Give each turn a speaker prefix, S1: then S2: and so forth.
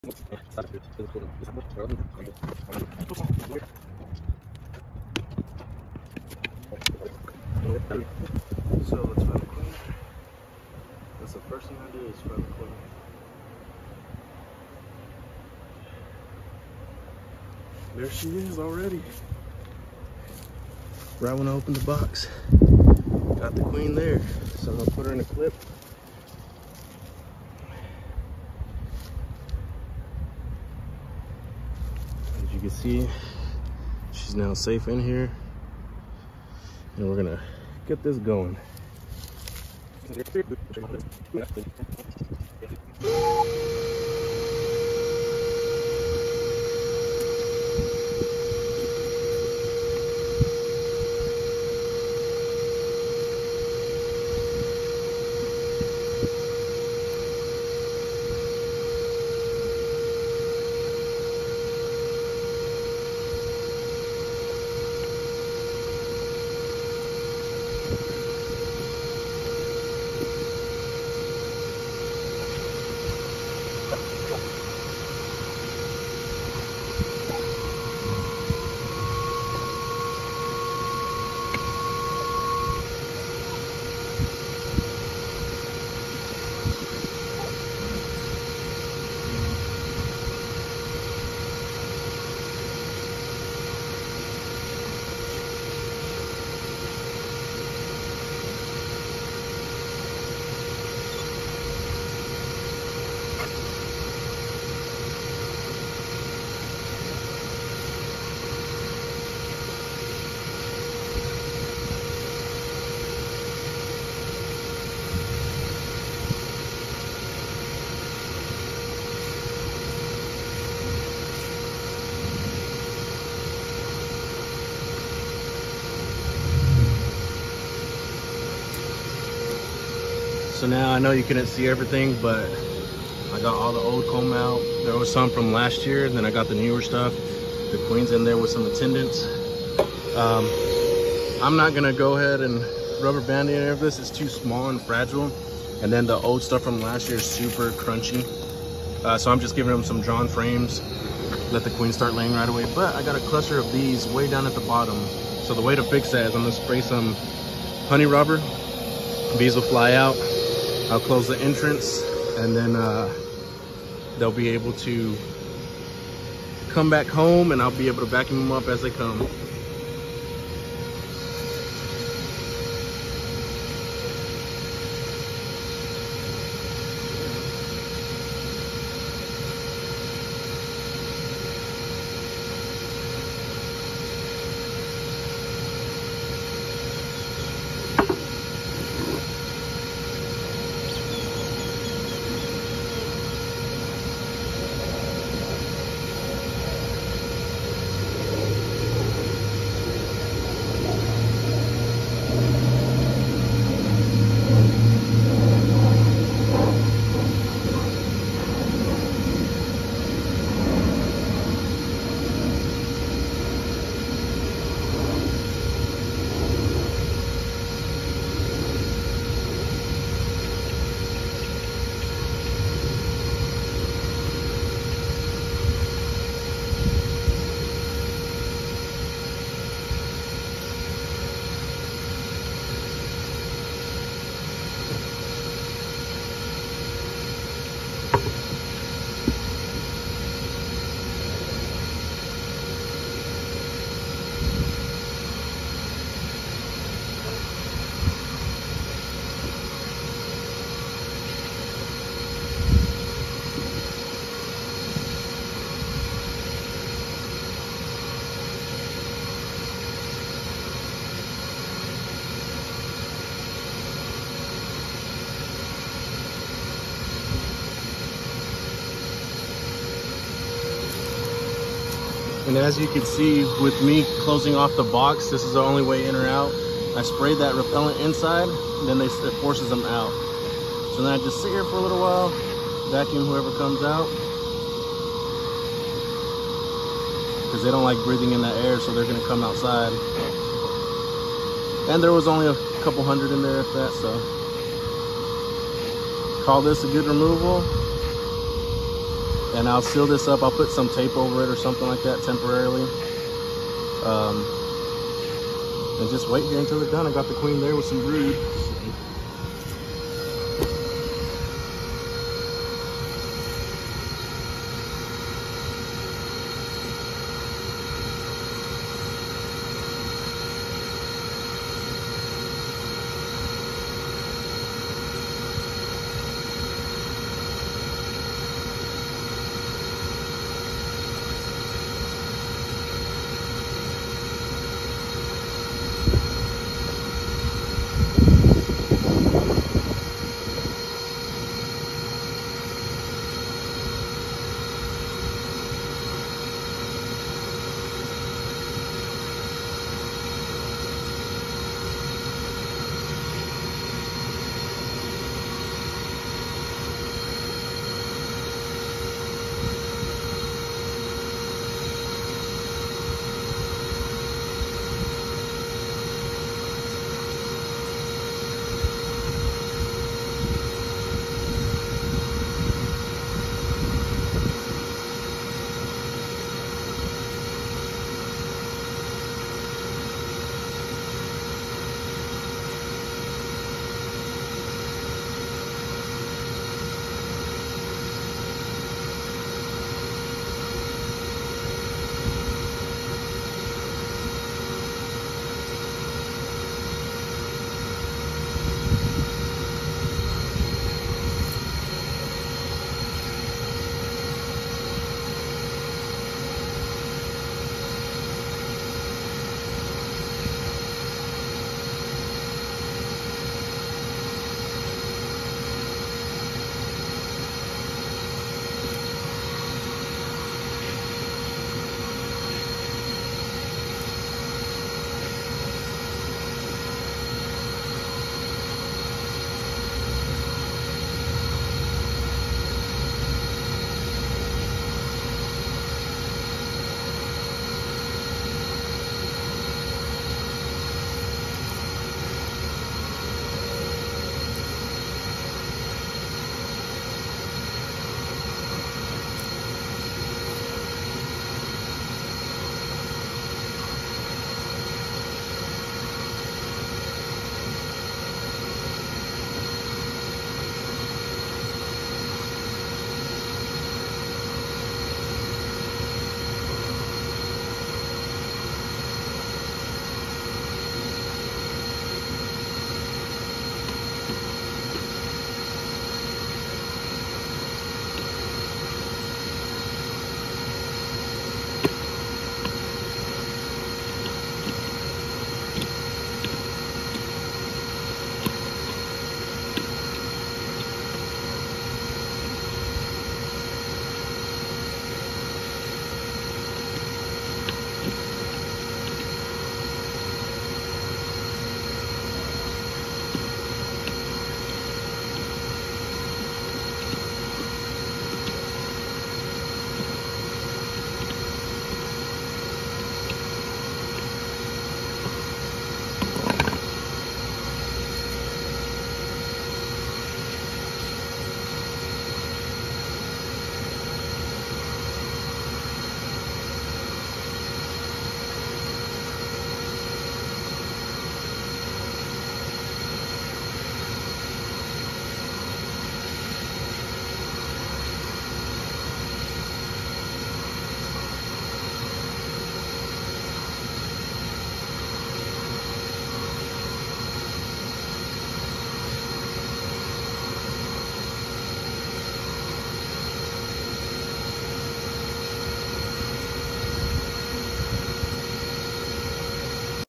S1: So let's find the queen. That's the first thing I do is find the queen. There she is already. Right when I opened the box, got the queen there. So I'm gonna put her in a clip. As you can see, she's now safe in here. And we're gonna get this going. So now I know you couldn't see everything, but I got all the old comb out. There was some from last year, and then I got the newer stuff. The queen's in there with some attendants. I'm not gonna go ahead and rubber band any of this. It's too small and fragile. And then the old stuff from last year is super crunchy. So I'm just giving them some drawn frames. Let the queen start laying right away. But I got a cluster of these way down at the bottom. So the way to fix that is I'm gonna spray some honey robber. Bees will fly out. I'll close the entrance, and then they'll be able to come back home, and I'll be able to vacuum them up as they come. And as you can see, with me closing off the box, this is the only way in or out. I sprayed that repellent inside, then it forces them out. So then I just sit here for a little while, vacuum whoever comes out. Because they don't like breathing in that air, so they're gonna come outside. And there was only a couple hundred in there, if that, so. Call this a good removal. And I'll seal this up. I'll put some tape over it or something like that temporarily. And just wait here until they're done. I got the queen there with some brood.